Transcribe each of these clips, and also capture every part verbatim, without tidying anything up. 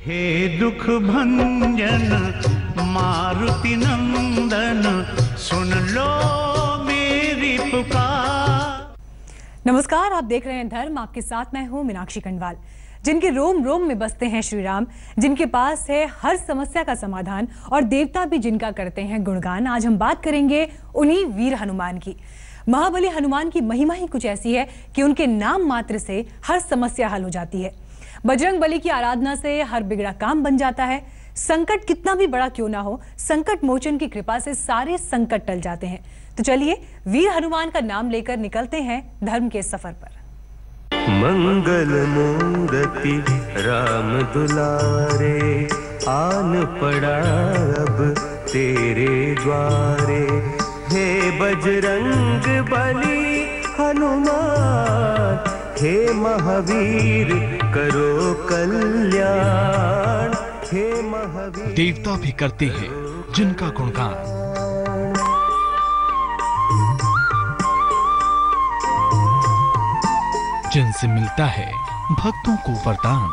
हे दुख भंजन मारुति नंदन, सुन लो मेरी पुकार। नमस्कार, आप देख रहे हैं धर्म। आपके साथ मैं हूं मीनाक्षी कंडवाल। जिनके रोम रोम में बसते हैं श्री राम, जिनके पास है हर समस्या का समाधान और देवता भी जिनका करते हैं गुणगान, आज हम बात करेंगे उन्हीं वीर हनुमान की। महाबली हनुमान की महिमा ही कुछ ऐसी है कि उनके नाम मात्र से हर समस्या हल हो जाती है। बजरंग बली की आराधना से हर बिगड़ा काम बन जाता है। संकट कितना भी बड़ा क्यों ना हो, संकट मोचन की कृपा से सारे संकट टल जाते हैं। तो चलिए वीर हनुमान का नाम लेकर निकलते हैं धर्म के सफर पर। मंगल मूर्ति राम दुलारे, आन पड़ा अब तेरे द्वारे। हे बजरंग बली हनुमान, हे महावीर करो कल्याण। हे महावीर देवता भी करते हैं जिनका गुणगान। जिनसे मिलता है भक्तों को वरदान।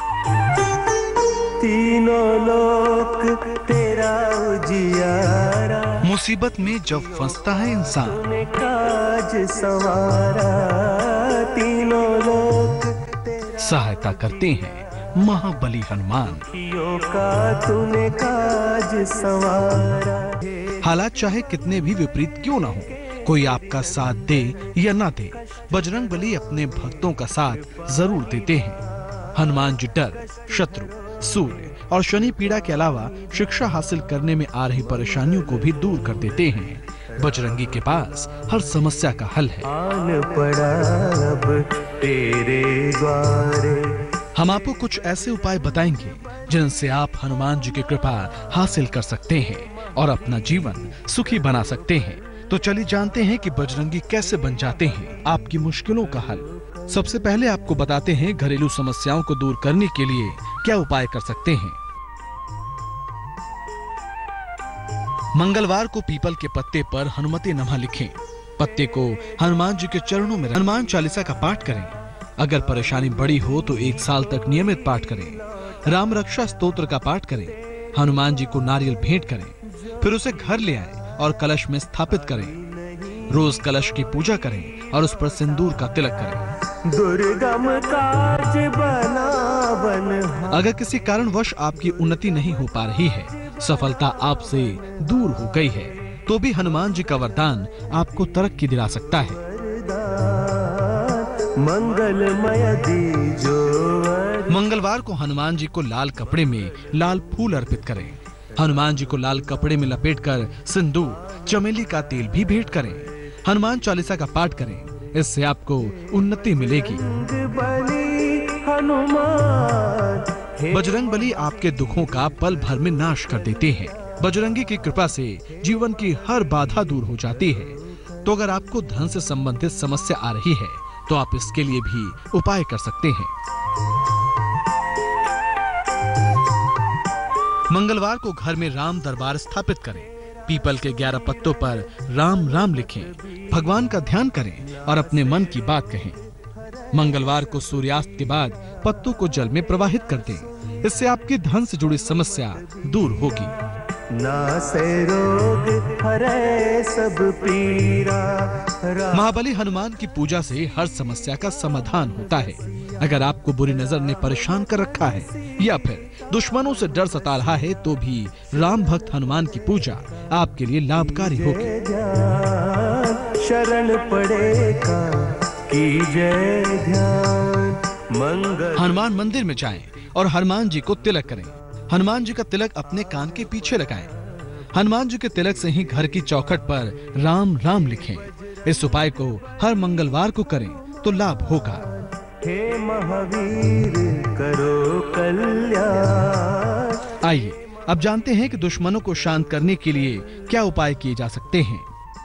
तीनों लोक तेरा उजियारा, मुसीबत में जब फंसता है इंसान, तूने काज संवारा। तीनों लोक तेरा सहायता करते हैं महाबली हनुमान। का तूने काज संवारा। हालात चाहे कितने भी विपरीत क्यों ना हो, कोई आपका साथ दे या ना दे, बजरंग बली अपने भक्तों का साथ जरूर देते हैं। हनुमान जी डर, शत्रु, सूर्य और शनि पीड़ा के अलावा शिक्षा हासिल करने में आ रही परेशानियों को भी दूर कर देते हैं। बजरंगी के पास हर समस्या का हल है। आन पड़ा अब तेरे द्वारे। हम आपको कुछ ऐसे उपाय बताएंगे जिनसे आप हनुमान जी की कृपा हासिल कर सकते हैं और अपना जीवन सुखी बना सकते हैं। तो चलिए जानते हैं कि बजरंगी कैसे बन जाते हैं आपकी मुश्किलों का हल। सबसे पहले आपको बताते हैं घरेलू समस्याओं को दूर करने के लिए क्या उपाय कर सकते हैं। मंगलवार को पीपल के पत्ते पर हनुमते नमः लिखें। पत्ते को हनुमान जी के चरणों में हनुमान चालीसा का पाठ करें। अगर परेशानी बड़ी हो तो एक साल तक नियमित पाठ करें। राम रक्षा स्तोत्र का पाठ करें। हनुमान जी को नारियल भेंट करें, फिर उसे घर ले आए और कलश में स्थापित करें। रोज कलश की पूजा करें और उस पर सिंदूर का तिलक करें। दुर्गम काज बना बन। अगर किसी कारणवश आपकी उन्नति नहीं हो पा रही है, सफलता आपसे दूर हो गई है, तो भी हनुमान जी का वरदान आपको तरक्की दिला सकता है। मंगलमय दीजो। मंगलवार को हनुमान जी को लाल कपड़े में लाल फूल अर्पित करें। हनुमान जी को लाल कपड़े में लपेटकर सिंदूर, चमेली का तेल भी भेंट करें। हनुमान चालीसा का पाठ करें, इससे आपको उन्नति मिलेगी। बजरंग बली आपके दुखों का पल भर में नाश कर देते हैं। बजरंगी की कृपा से जीवन की हर बाधा दूर हो जाती है। तो अगर आपको धन से संबंधित समस्या आ रही है तो आप इसके लिए भी उपाय कर सकते हैं। मंगलवार को घर में राम दरबार स्थापित करें। पीपल के ग्यारह पत्तों पर राम राम लिखें। भगवान का ध्यान करें और अपने मन की बात कहें। मंगलवार को सूर्यास्त के बाद पत्तों को जल में प्रवाहित कर दें। इससे आपकी धन से जुड़ी समस्या दूर होगी। नासे रोग हरे सब पीरा। महाबली हनुमान की पूजा से हर समस्या का समाधान होता है। अगर आपको बुरी नजर ने परेशान कर रखा है या फिर दुश्मनों से डर सता रहा है, तो भी राम भक्त हनुमान की पूजा आपके लिए लाभकारी होगी। शरण पड़ेगा की जय ध्यान। मंगल हनुमान मंदिर में जाएं और हनुमान जी को तिलक करें। हनुमान जी का तिलक अपने कान के पीछे लगाएं। हनुमान जी के तिलक से ही घर की चौखट पर राम राम लिखें। इस उपाय को हर मंगलवार को करें तो लाभ होगा। हे महावीर करो कल्याण। आइए अब जानते हैं कि दुश्मनों को शांत करने के लिए क्या उपाय किए जा सकते हैं।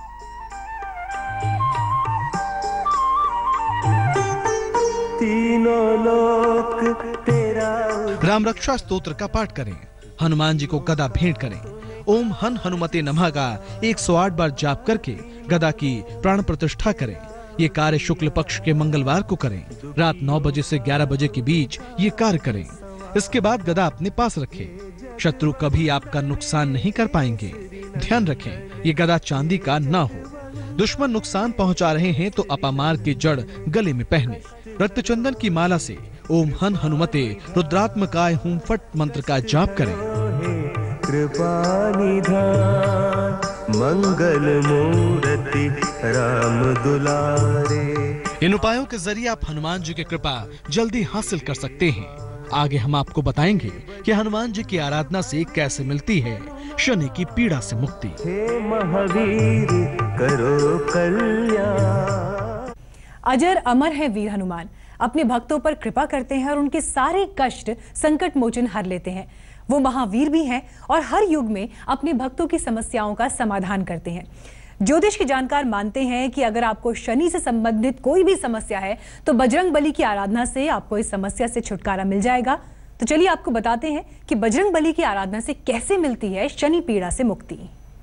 तीनों लोक तेरा। राम रक्षा स्तोत्र का पाठ करें। हनुमान जी को गदा भेंट करें। ओम हन हनुमते नमः का एक सौ आठ बार जाप करके गदा की प्राण प्रतिष्ठा करें। ये कार्य शुक्ल पक्ष के मंगलवार को करें। रात नौ बजे से ग्यारह बजे के बीच ये कार्य करें। इसके बाद गदा अपने पास रखें। शत्रु कभी आपका नुकसान नहीं कर पाएंगे। ध्यान रखें, ये गदा चांदी का ना हो। दुश्मन नुकसान पहुंचा रहे हैं तो अपामार की जड़ गले में पहने। रक्तचंदन की माला से ओम हन हनुमते रुद्रात्मकाय हुम फट मंत्र का जाप करें। कृपा निधान मंगल मूर्ति राम दुलारे। इन उपायों के जरिए आप हनुमान जी की कृपा जल्दी हासिल कर सकते हैं। आगे हम आपको बताएंगे कि हनुमान जी की आराधना से कैसे मिलती है शनि की पीड़ा से मुक्ति। हे महावीर करो कल्याण। अजर अमर है वीर हनुमान, अपने भक्तों पर कृपा करते हैं और उनके सारे कष्ट संकट मोचन हर लेते हैं। वो महावीर भी हैं और हर युग में अपने भक्तों की समस्याओं का समाधान करते हैं। ज्योतिष के जानकार मानते हैं कि अगर आपको शनि से संबंधित कोई भी समस्या है तो बजरंग बली की आराधना से आपको इस समस्या से छुटकारा मिल जाएगा। तो चलिए आपको बताते हैं कि बजरंग बली की आराधना से कैसे मिलती है शनि पीड़ा से मुक्ति।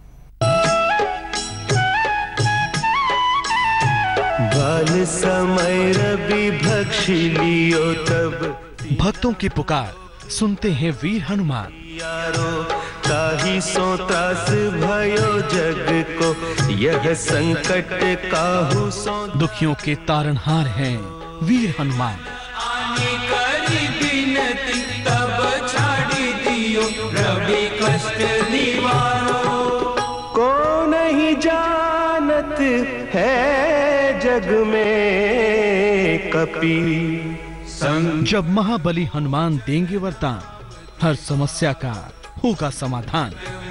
बाल समय रवि भक्षी लियो तब। भक्तों की पुकार सुनते हैं वीर हनुमान। यारो ताहि सो त्रास भयो जग को, यह संकट काहू सो। दुखियों के तारणहार हैं वीर हनुमान। आनी करी बिनती तब छाड़ी दियो, रवि कष्ट निवारो। को नहीं जानत है जग में कपी। जब महाबली हनुमान देंगे वरदान, हर समस्या का होगा समाधान।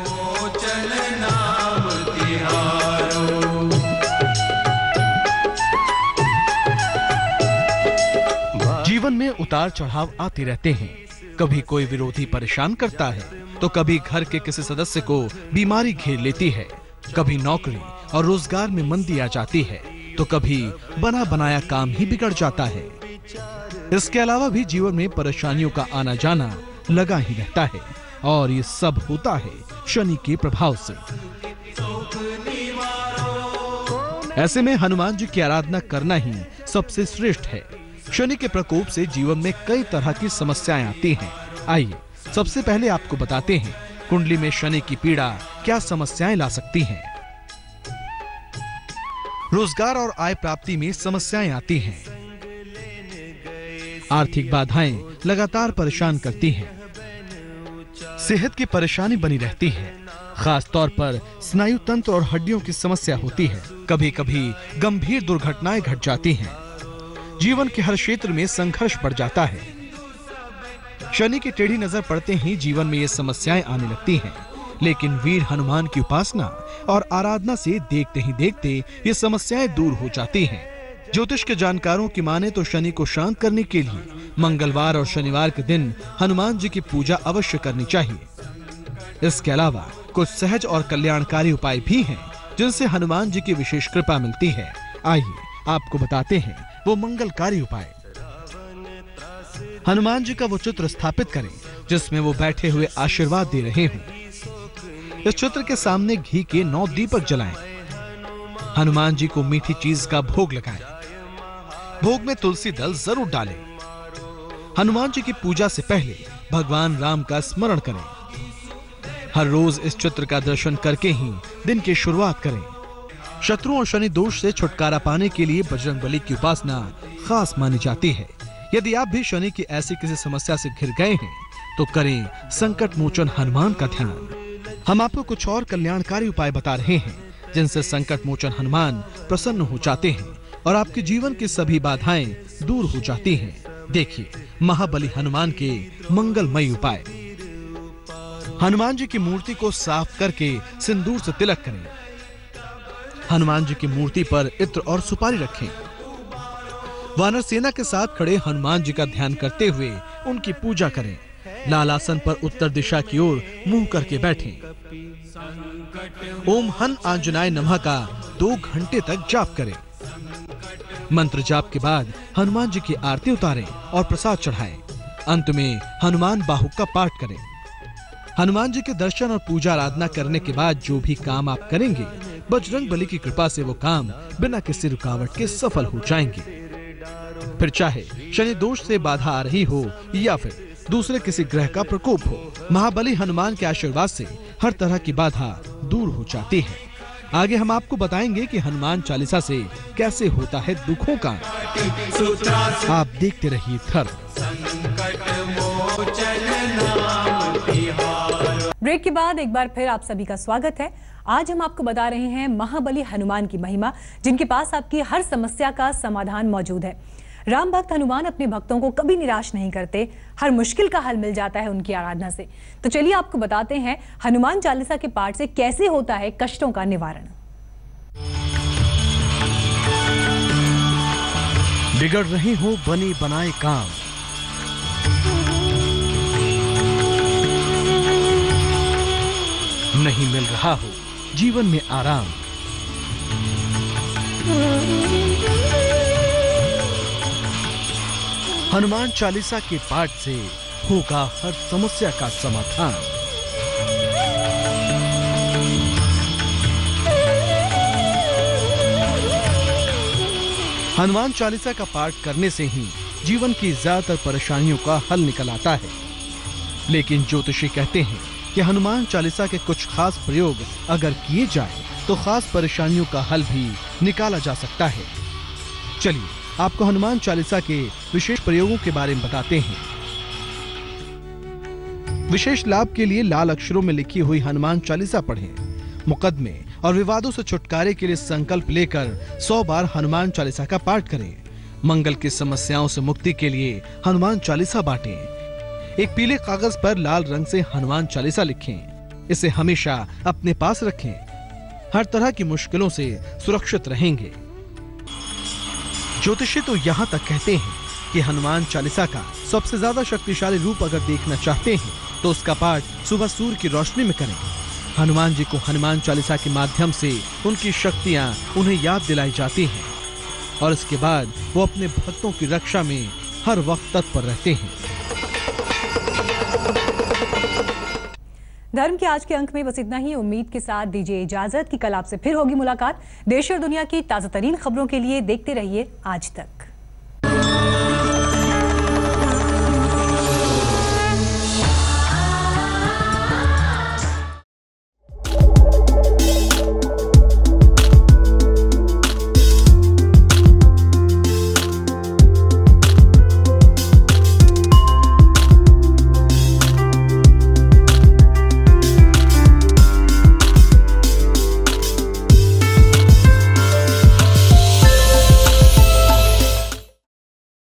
जीवन में उतार चढ़ाव आते रहते हैं। कभी कोई विरोधी परेशान करता है तो कभी घर के किसी सदस्य को बीमारी घेर लेती है, कभी नौकरी और रोजगार में मंदी आ जाती है तो कभी बना बनाया काम ही बिगड़ जाता है। इसके अलावा भी जीवन में परेशानियों का आना जाना लगा ही रहता है और ये सब होता है शनि के प्रभाव से। ऐसे में हनुमान जी की आराधना करना ही सबसे श्रेष्ठ है। शनि के प्रकोप से जीवन में कई तरह की समस्याएं आती हैं। आइए सबसे पहले आपको बताते हैं कुंडली में शनि की पीड़ा क्या समस्याएं ला सकती हैं। रोजगार और आय प्राप्ति में समस्याएं आती हैं। आर्थिक बाधाएं लगातार परेशान करती हैं। सेहत की परेशानी बनी रहती है, खास तौर पर स्नायु तंत्र और हड्डियों की समस्या होती है। कभी कभी गंभीर दुर्घटनाएं घट जाती हैं। जीवन के हर क्षेत्र में संघर्ष बढ़ जाता है। शनि की टेढ़ी नजर पड़ते ही जीवन में ये समस्याएं आने लगती हैं, लेकिन वीर हनुमान की उपासना और आराधना से देखते ही देखते ये समस्याएं दूर हो जाती हैं। ज्योतिष के जानकारों की माने तो शनि को शांत करने के लिए मंगलवार और शनिवार के दिन हनुमान जी की पूजा अवश्य करनी चाहिए। इसके अलावा कुछ सहज और कल्याणकारी उपाय भी हैं जिनसे हनुमान जी की विशेष कृपा मिलती है। आइए आपको बताते हैं वो मंगलकारी उपाय। हनुमान जी का वो चित्र स्थापित करें जिसमें वो बैठे हुए आशीर्वाद दे रहे हों। इस चित्र के सामने घी के नौ दीपक जलाएं। हनुमान जी को मीठी चीज का भोग लगाएं। भोग में तुलसी दल जरूर डालें। हनुमान जी की पूजा से पहले भगवान राम का स्मरण करें। हर रोज इस चित्र का दर्शन करके ही दिन की शुरुआत करें। शत्रु और शनि दोष से छुटकारा पाने के लिए बजरंग बली की उपासना खास मानी जाती है। यदि आप भी शनि की ऐसी किसी समस्या से घिर गए हैं तो करें संकट मोचन हनुमान का ध्यान। हम आपको कुछ और कल्याणकारी उपाय बता रहे हैं जिनसे संकट मोचन हनुमान प्रसन्न हो जाते हैं और आपके जीवन की सभी बाधाएं दूर हो जाती हैं। देखिए महाबली हनुमान के मंगलमय उपाय। हनुमान जी की मूर्ति को साफ करके सिंदूर से तिलक करें। हनुमान जी की मूर्ति पर इत्र और सुपारी रखें। वानर सेना के साथ खड़े हनुमान जी का ध्यान करते हुए उनकी पूजा करें। लाल आसन पर उत्तर दिशा की ओर मुंह करके बैठें। ओम हन आंजनाय नमः का दो घंटे तक जाप करें। मंत्र जाप के बाद हनुमान जी की आरती उतारें और प्रसाद चढ़ाएं। अंत में हनुमान बाहुक का पाठ करें। हनुमान जी के दर्शन और पूजा आराधना करने के बाद जो भी काम आप करेंगे बजरंग बली की कृपा से वो काम बिना किसी रुकावट के सफल हो जाएंगे। फिर चाहे शनि दोष से बाधा आ रही हो या फिर दूसरे किसी ग्रह का प्रकोप हो। महाबली हनुमान के आशीर्वाद से हर तरह की बाधा दूर हो जाती है। आगे हम आपको बताएंगे कि हनुमान चालीसा से कैसे होता है दुखों का। आप देखते रहिए धर्म। ब्रेक के बाद एक बार फिर आप सभी का स्वागत है। आज हम आपको बता रहे हैं महाबली हनुमान की महिमा, जिनके पास आपकी हर समस्या का समाधान मौजूद है। राम भक्त हनुमान अपने भक्तों को कभी निराश नहीं करते, हर मुश्किल का हल मिल जाता है उनकी आराधना से। तो चलिए आपको बताते हैं हनुमान चालीसा के पाठ से कैसे होता है कष्टों का निवारण। बिगड़ रहे हो बने बनाए काम, नहीं मिल रहा हो जीवन में आराम, हनुमान चालीसा के पाठ से होगा हर समस्या का समाधान। हनुमान चालीसा का पाठ करने से ही जीवन की ज्यादातर परेशानियों का हल निकल आता है। लेकिन ज्योतिषी कहते हैं कि हनुमान चालीसा के कुछ खास प्रयोग अगर किए जाए तो खास परेशानियों का हल भी निकाला जा सकता है। चलिए आपको हनुमान चालीसा के विशेष प्रयोगों के बारे में बताते हैं। विशेष लाभ के लिए लाल अक्षरों में लिखी हुई हनुमान चालीसा पढ़ें। मुकदमे और विवादों से छुटकारे के लिए संकल्प लेकर सौ बार हनुमान चालीसा का पाठ करें। मंगल की समस्याओं से मुक्ति के लिए हनुमान चालीसा बांटें। एक पीले कागज पर लाल रंग से हनुमान चालीसा लिखें। इसे हमेशा अपने पास रखें। हर तरह की मुश्किलों से सुरक्षित रहेंगे। ज्योतिषी तो यहाँ तक कहते हैं कि हनुमान चालीसा का सबसे ज्यादा शक्तिशाली रूप अगर देखना चाहते हैं तो उसका पाठ सुबह सूर्य की रोशनी में करें। हनुमान जी को हनुमान चालीसा के माध्यम से उनकी शक्तियां उन्हें याद दिलाई जाती हैं और इसके बाद वो अपने भक्तों की रक्षा में हर वक्त तत्पर रहते हैं। धर्म के आज के अंक में बस इतना ही। उम्मीद के साथ दीजिए इजाजत कि कल आपसे फिर होगी मुलाकात। देश और दुनिया की ताजा तरीन खबरों के लिए देखते रहिए आज तक।